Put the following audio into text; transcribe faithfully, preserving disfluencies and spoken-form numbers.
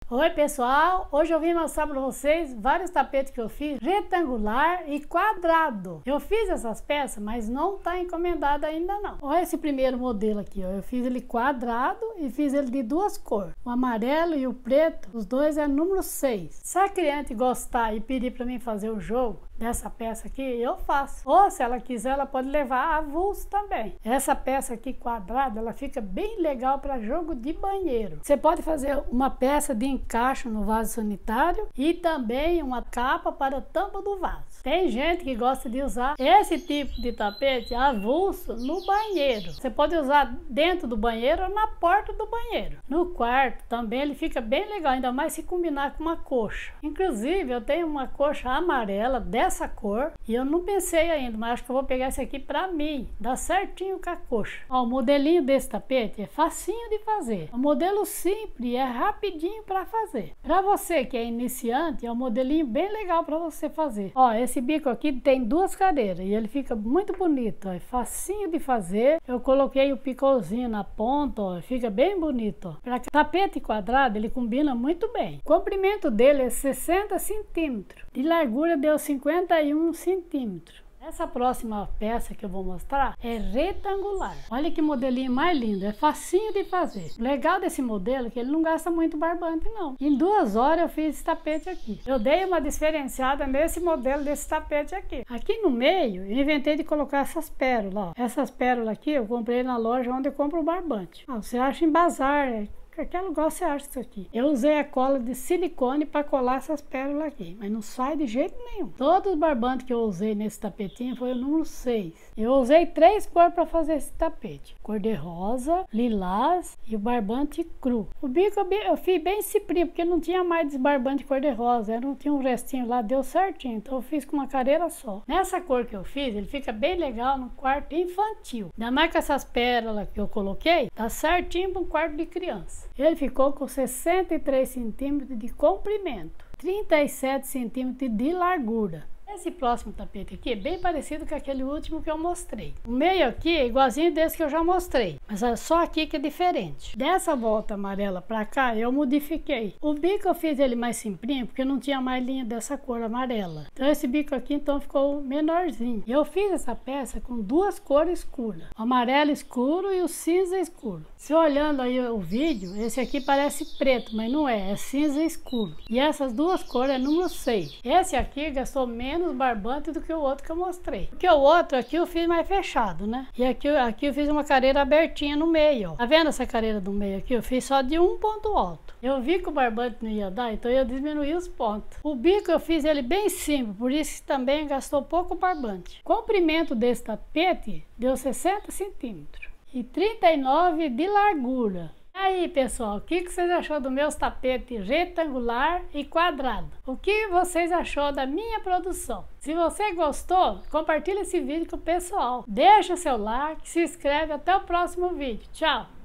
Oi pessoal, hoje eu vim mostrar para vocês vários tapetes que eu fiz retangular e quadrado. Eu fiz essas peças, mas não está encomendado ainda não. Olha esse primeiro modelo aqui, ó. Eu fiz ele quadrado e fiz ele de duas cores, o amarelo e o preto. Os dois é número seis. Se a cliente gostar e pedir para mim fazer o jogo dessa peça aqui, eu faço. Ou se ela quiser, ela pode levar avulso também. Essa peça aqui quadrada, ela fica bem legal para jogo de banheiro. Você pode fazer uma peça de encaixe no vaso sanitário e também uma capa para a tampa do vaso. Tem gente que gosta de usar esse tipo de tapete avulso no banheiro. Você pode usar dentro do banheiro ou na porta do banheiro. No quarto também ele fica bem legal, ainda mais se combinar com uma coxa. Inclusive eu tenho uma coxa amarela dessa cor e eu não pensei ainda, mas acho que eu vou pegar esse aqui para mim. Dá certinho com a coxa. Ó, o modelinho desse tapete é facinho de fazer. O modelo simples é rapidinho para fazer. Para você que é iniciante, é um modelinho bem legal para você fazer. Ó, esse bico aqui tem duas cadeiras e ele fica muito bonito, ó, é facinho de fazer. Eu coloquei o picôzinho na ponta, ó, fica bem bonito. Para tapete quadrado ele combina muito bem. O comprimento dele é sessenta centímetros, de largura deu cinquenta e um centímetros. Essa próxima peça que eu vou mostrar é retangular. Olha que modelinho mais lindo, é facinho de fazer. O legal desse modelo é que ele não gasta muito barbante não. Em duas horas eu fiz esse tapete aqui. Eu dei uma diferenciada nesse modelo desse tapete aqui. Aqui no meio eu inventei de colocar essas pérolas. Ó. Essas pérolas aqui eu comprei na loja onde eu compro o barbante. Ah, você acha em bazar, é. Qualquer lugar você acha isso aqui. Eu usei a cola de silicone para colar essas pérolas aqui, mas não sai de jeito nenhum. Todos os barbantes que eu usei nesse tapetinho foi o número seis. Eu usei três cores para fazer esse tapete: cor de rosa, lilás e o barbante cru. O bico eu, eu fiz bem ciprinho, porque não tinha mais desbarbante cor de rosa. Eu não tinha um restinho lá, deu certinho. Então eu fiz com uma careira só. Nessa cor que eu fiz, ele fica bem legal no quarto infantil. Ainda mais com essas pérolas que eu coloquei, tá certinho para um quarto de criança. Ele ficou com sessenta e três centímetros de comprimento, trinta e sete centímetros de largura. Esse próximo tapete aqui é bem parecido com aquele último que eu mostrei. O meio aqui é igualzinho desse que eu já mostrei, mas é só aqui que é diferente. Dessa volta amarela para cá eu modifiquei. O bico eu fiz ele mais simplinho porque não tinha mais linha dessa cor amarela. Então esse bico aqui então ficou menorzinho. E eu fiz essa peça com duas cores escuras, o amarelo escuro e o cinza escuro. Se olhando aí o vídeo, esse aqui parece preto, mas não é, é cinza escuro. E essas duas cores é número seis. Esse aqui gastou menos barbante do que o outro que eu mostrei. Porque o outro aqui eu fiz mais fechado, né? E aqui, aqui eu fiz uma careira abertinha no meio, ó. Tá vendo essa careira do meio aqui? Eu fiz só de um ponto alto. Eu vi que o barbante não ia dar, então eu diminuí os pontos. O bico eu fiz ele bem simples, por isso que também gastou pouco barbante. O comprimento desse tapete deu sessenta centímetros e trinta e nove de largura. E aí pessoal, o que, que vocês achou do meus tapetes retangular e quadrado? O que vocês achou da minha produção? Se você gostou, compartilha esse vídeo com o pessoal. Deixa seu like, se inscreve, até o próximo vídeo. Tchau!